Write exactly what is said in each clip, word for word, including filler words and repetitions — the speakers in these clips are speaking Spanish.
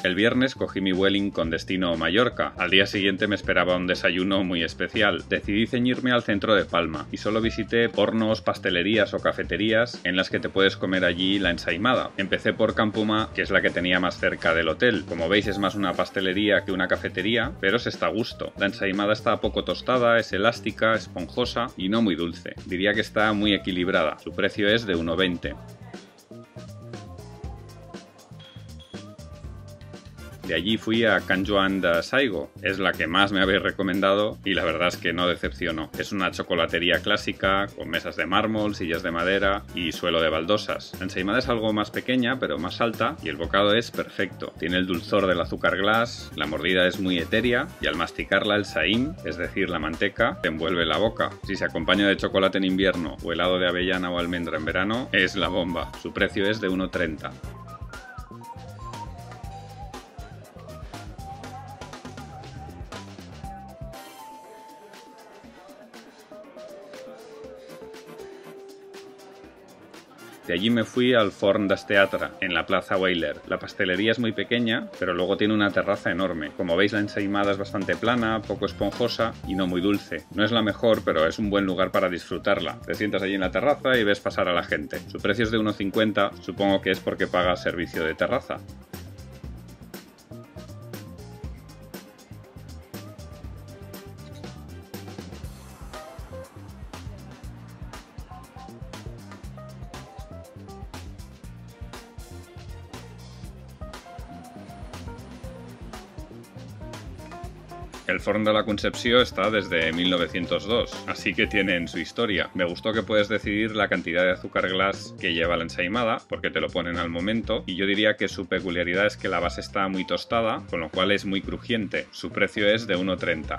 El viernes cogí mi Vueling con destino Mallorca. Al día siguiente me esperaba un desayuno muy especial. Decidí ceñirme al centro de Palma y solo visité hornos, pastelerías o cafeterías en las que te puedes comer allí la ensaimada. Empecé por Campuma, que es la que tenía más cerca del hotel. Como veis es más una pastelería que una cafetería, pero se está a gusto. La ensaimada está poco tostada, es elástica, esponjosa y no muy dulce. Diría que está muy equilibrada. Su precio es de uno veinte. De allí fui a Can Joan de Saigo, es la que más me habéis recomendado y la verdad es que no decepcionó. Es una chocolatería clásica, con mesas de mármol, sillas de madera y suelo de baldosas. La ensaimada es algo más pequeña pero más alta y el bocado es perfecto. Tiene el dulzor del azúcar glass, la mordida es muy etérea y al masticarla el saín, es decir la manteca, te envuelve la boca. Si se acompaña de chocolate en invierno o helado de avellana o almendra en verano, es la bomba. Su precio es de uno treinta. De allí me fui al Forn des Teatre, en la Plaza Weiler. La pastelería es muy pequeña, pero luego tiene una terraza enorme. Como veis la ensaimada es bastante plana, poco esponjosa y no muy dulce. No es la mejor, pero es un buen lugar para disfrutarla. Te sientas allí en la terraza y ves pasar a la gente. Su precio es de uno cincuenta, supongo que es porque paga servicio de terraza. El Forn de la Concepció está desde mil novecientos dos, así que tienen su historia. Me gustó que puedes decidir la cantidad de azúcar glass que lleva la ensaimada, porque te lo ponen al momento, y yo diría que su peculiaridad es que la base está muy tostada, con lo cual es muy crujiente. Su precio es de uno treinta.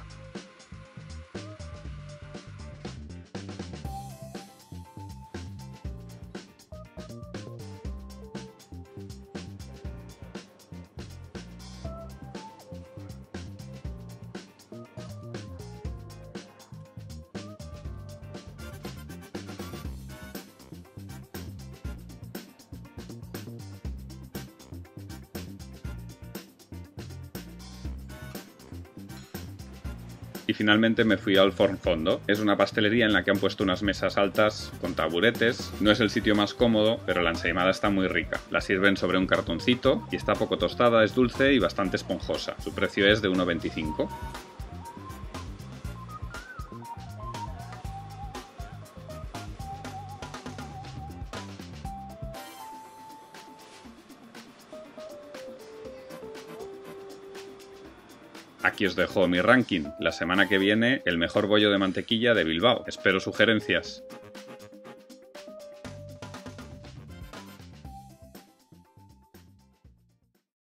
Y finalmente me fui al Forn Fondo. Es una pastelería en la que han puesto unas mesas altas con taburetes. No es el sitio más cómodo, pero la ensaimada está muy rica. La sirven sobre un cartoncito y está poco tostada, es dulce y bastante esponjosa. Su precio es de uno veinticinco. Aquí os dejo mi ranking. La semana que viene, el mejor bollo de mantequilla de Bilbao. Espero sugerencias.